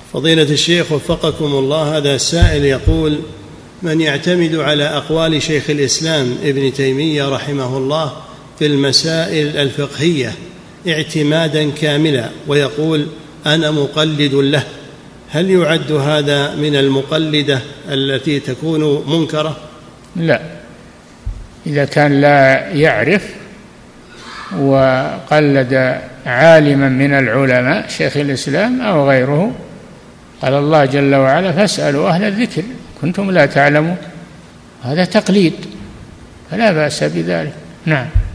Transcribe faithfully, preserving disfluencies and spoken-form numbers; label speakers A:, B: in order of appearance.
A: فضيلة الشيخ وفقكم الله، هذا السائل يقول: من يعتمد على أقوال شيخ الإسلام ابن تيمية رحمه الله في المسائل الفقهية اعتمادا كاملا ويقول أنا مقلد له، هل يعد هذا من المقلدة التي تكون منكرة؟
B: لا، إذا كان لا يعرف وقلد عالما من العلماء شيخ الإسلام أو غيره، قال الله جل وعلا: فاسألوا أهل الذكر كنتم لا تعلمون. هذا تقليد فلا بأس بذلك. نعم.